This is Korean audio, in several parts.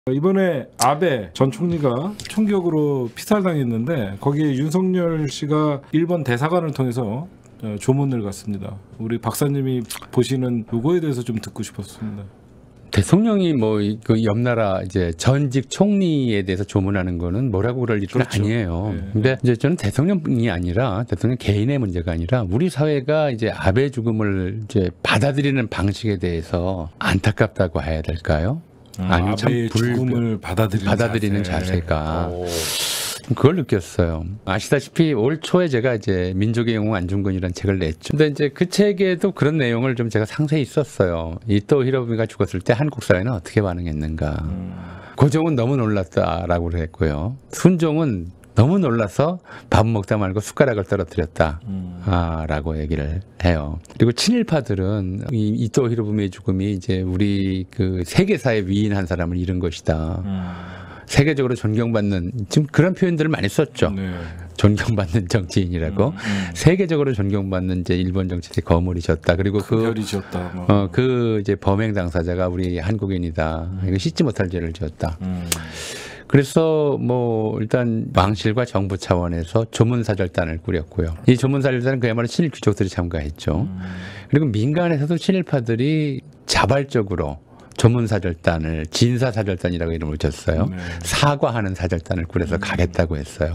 이번에 아베 전 총리가 총격으로 피살당했는데 거기에 윤석열 씨가 일본 대사관을 통해서 조문을 갔습니다. 우리 박사님이 보시는 요거에 대해서 좀 듣고 싶었습니다. 대통령이 뭐 그 옆나라 이제 전직 총리에 대해서 조문하는 거는 뭐라고 그럴 일은 그렇죠. 아니에요. 네. 근데 이제 저는 대통령이 아니라 대통령 개인의 문제가 아니라 우리 사회가 이제 아베 죽음을 이제 받아들이는 방식에 대해서 안타깝다고 해야 될까요? 아니면 아베의 죽음을 받아들이는 자세가 그걸 느꼈어요. 아시다시피 올 초에 제가 이제 민족의 영웅 안중근이라는 책을 냈죠. 근데 이제 그 책에도 그런 내용을 좀 제가 상세히 썼어요. 이토 히로부미가 죽었을 때 한국 사회는 어떻게 반응했는가. 고종은 너무 놀랐다라고 그랬고요. 순종은 너무 놀라서 밥 먹다 말고 숟가락을 떨어뜨렸다. 라고 얘기를 해요. 그리고 친일파들은 이 이토 히로부미의 죽음이 이제 우리 그 세계사의 위인 한 사람을 잃은 것이다. 세계적으로 존경받는 지금 그런 표현들을 많이 썼죠. 네. 존경받는 정치인이라고 세계적으로 존경받는 이제 일본 정치의 거물이 졌다. 그리고 별이 졌다. 그 이제 범행 당사자가 우리 한국인이다. 이거 씻지 못할 죄를 지었다. 그래서 뭐 일단 왕실과 정부 차원에서 조문사절단을 꾸렸고요. 이 조문사절단은 그야말로 친일 귀족들이 참가했죠. 그리고 민간에서도 친일파들이 자발적으로 조문사절단을 진사사절단이라고 이름을 줬어요. 네. 사과하는 사절단을 꾸려서 가겠다고 했어요.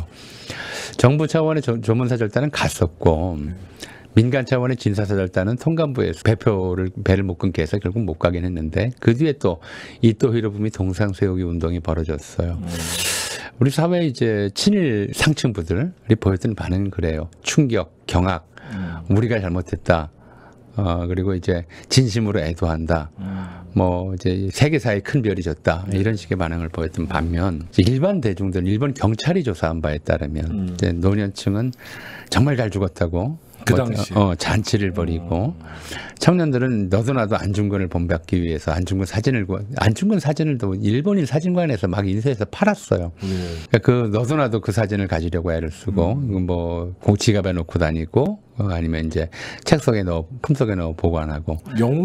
정부 차원의 조문사절단은 갔었고 민간 차원의 진사사절단은 통감부에서 배를 못 끊게 해서 결국 못 가긴 했는데 그 뒤에 또 이토 히로부미 동상 세우기 운동이 벌어졌어요. 우리 사회 이제 친일 상층부들이 보였던 반응은 그래요. 충격, 경악, 우리가 잘못했다. 그리고 이제 진심으로 애도한다. 뭐 이제 세계사의 큰 별이 졌다. 이런 식의 반응을 보였던 반면 일반 대중들, 일본 경찰이 조사한 바에 따르면 이제 노년층은 정말 잘 죽었다고 그 당시 잔치를 벌이고 청년들은 너도 나도 안중근을 본받기 위해서 안중근 사진을 또 일본인 사진관에서 막 인쇄해서 팔았어요. 그러니까 그 너도 나도 그 사진을 가지려고 애를 쓰고 뭐 지갑에 넣고 다니고 아니면 이제 책 속에 품속에 넣어 보관하고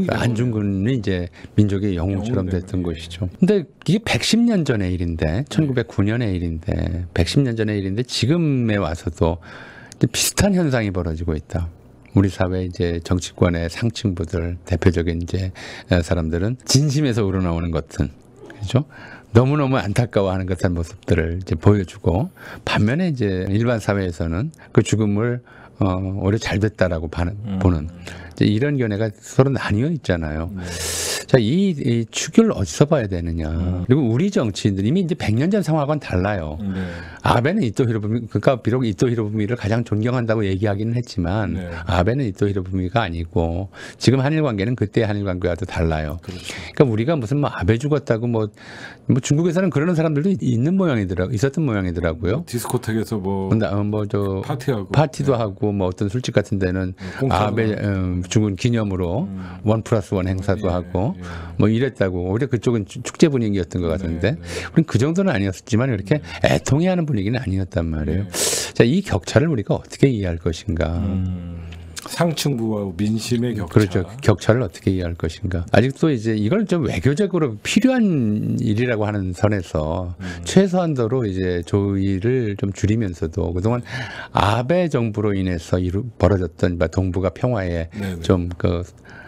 안중근이 이제 민족의 영웅처럼 됐던 것이죠. 근데 이게 110년 전의 일인데 1909년의 일인데 110년 전의 일인데 지금에 와서도 비슷한 현상이 벌어지고 있다. 우리 사회 이제 정치권의 상층부들 대표적인 이제 사람들은 진심에서 우러나오는 것은 그렇죠. 너무너무 안타까워하는 듯한 모습들을 이제 보여주고 반면에 이제 일반 사회에서는 그 죽음을 오히려 잘 됐다라고 보는 이제 이런 견해가 서로 나뉘어 있잖아요. 자, 이 축을 어디서 봐야 되느냐. 그리고 우리 정치인들이 이미 이제 100년 전 상황과는 달라요. 아베는 이토 히로부미, 그러니까 비록 이토 히로부미를 가장 존경한다고 얘기하기는 했지만 아베는 이토 히로부미가 아니고 지금 한일 관계는 그때 한일 관계와도 달라요. 그렇죠. 그러니까 우리가 무슨 뭐 아베 죽었다고 뭐 중국에서는 그러는 사람들도 있었던 모양이더라고요. 디스코텍에서 저 파티도 하고 뭐 어떤 술집 같은 데는 아베 죽은 기념으로 1+1 행사도 하고 뭐 이랬다고. 오히려 그쪽은 축제 분위기였던 것 같은데 우리는 그 정도는 아니었지만 이렇게 애통해하는 분위기는 아니었단 말이에요. 자, 이 격차를 우리가 어떻게 이해할 것인가. 상층부와 민심의 격차. 그렇죠. 격차를 어떻게 이해할 것인가. 아직도 이제 이걸 좀 외교적으로 필요한 일이라고 하는 선에서 최소한도로 이제 조의를 좀 줄이면서도 그동안 아베 정부로 인해서 벌어졌던 동북아 평화의 좀 그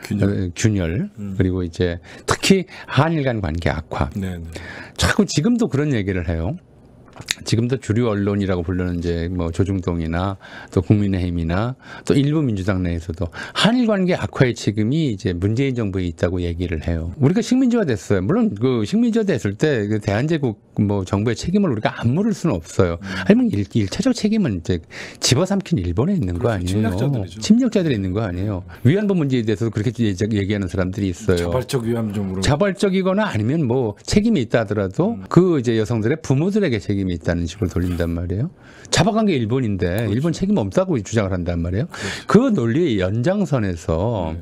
균열 그리고 이제 특히 한일 간 관계 악화. 자꾸 지금도 그런 얘기를 해요. 지금도 주류 언론이라고 부르는 이제 뭐 조중동이나 또 국민의힘이나 또 일부 민주당 내에서도 한일 관계 악화의 책임이 이제 문재인 정부에 있다고 얘기를 해요. 우리가 식민지화 됐어요. 물론 그 식민지화 됐을 때 그 대한제국 뭐 정부의 책임을 우리가 안 물을 수는 없어요. 하지만 일차적 책임은 이제 집어삼킨 일본에 있는 거 아니에요. 침략자들이 있는 거 아니에요. 위안부 문제에 대해서도 그렇게 얘기하는 사람들이 있어요. 자발적 위안부로. 자발적이거나 아니면 뭐 책임이 있다 하더라도 그 이제 여성들의 부모들에게 책임이 있다는 식으로 돌린단 말이에요. 잡아간 게 일본인데 일본 책임 없다고 주장을 한단 말이에요. 그 논리의 연장선에서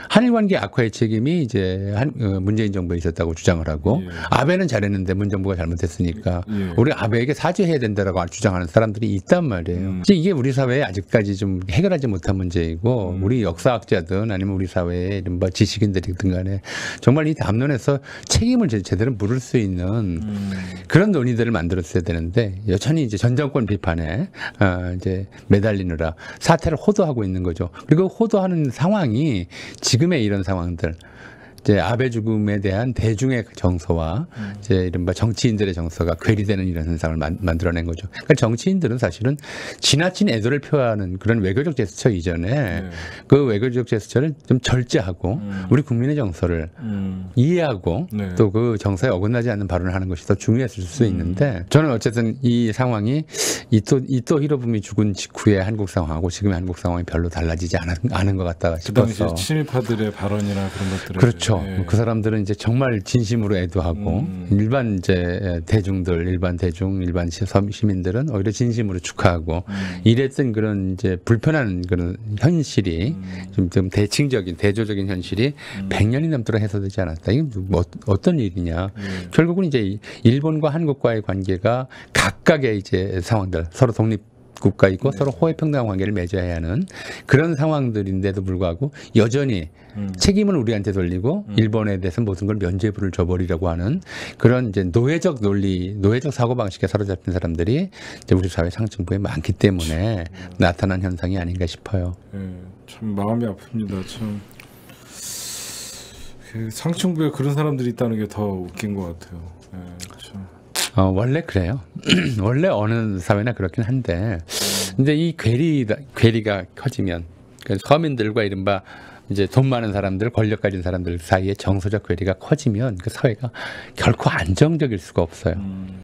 한일 관계 악화의 책임이 이제 문재인 정부에 있었다고 주장을 하고 예. 아베는 잘했는데 문 정부가 잘못했으니까 예. 우리 아베에게 사죄해야 된다라고 주장하는 사람들이 있단 말이에요. 이게 우리 사회에 아직까지 좀 해결하지 못한 문제이고 우리 역사학자든 아니면 우리 사회의 뭐 지식인들이든 간에 정말 이 담론에서 책임을 제대로 물을 수 있는 그런 논의들을 만들었어야 되는데 여전히 이제 전 정권 비판에 이제 매달리느라 사태를 호도하고 있는 거죠. 그리고 호도하는 상황이 지금의 이런 상황들 이제 아베 죽음에 대한 대중의 정서와 이제 이른바 정치인들의 정서가 괴리되는 이런 현상을 만들어낸 거죠. 그러니까 정치인들은 사실은 지나친 애도를 표하는 그런 외교적 제스처 이전에 그 외교적 제스처를 좀 절제하고 우리 국민의 정서를 이해하고 또 그 정서에 어긋나지 않는 발언을 하는 것이 더 중요했을 수 있는데 저는 어쨌든 이 상황이 이토 히로부미 죽은 직후의 한국 상황하고 지금의 한국 상황이 별로 달라지지 않은 것 같다 싶어서. 그 당시 친일파들의 발언이나 그런 것들을 그렇죠. 그 사람들은 이제 정말 진심으로 애도하고 일반 이제 대중들, 일반 시민들은 오히려 진심으로 축하하고 이랬던 그런 이제 불편한 그런 현실이 좀 대조적인 현실이 100년이 넘도록 해소되지 않았다. 이게 뭐 어떤 일이냐? 결국은 이제 일본과 한국과의 관계가 각각의 이제 상황들 서로 국가 있고 서로 호혜평등한 관계를 맺어야 하는 그런 상황들인데도 불구하고 여전히 책임을 우리한테 돌리고 일본에 대해서 모든 걸 면죄부를 줘버리려고 하는 그런 이제 노예적 사고방식에 사로잡힌 사람들이 이제 우리 사회 상층부에 많기 때문에 나타난 현상이 아닌가 싶어요. 참 마음이 아픕니다. 참 상층부에 그런 사람들이 있다는 게 더 웃긴 것 같아요. 참. 원래 그래요. 원래 어느 사회나 그렇긴 한데, 근데 이 괴리가 커지면, 그러니까 서민들과 이른바 이제 돈 많은 사람들, 권력 가진 사람들 사이에 정서적 괴리가 커지면 그 사회가 결코 안정적일 수가 없어요.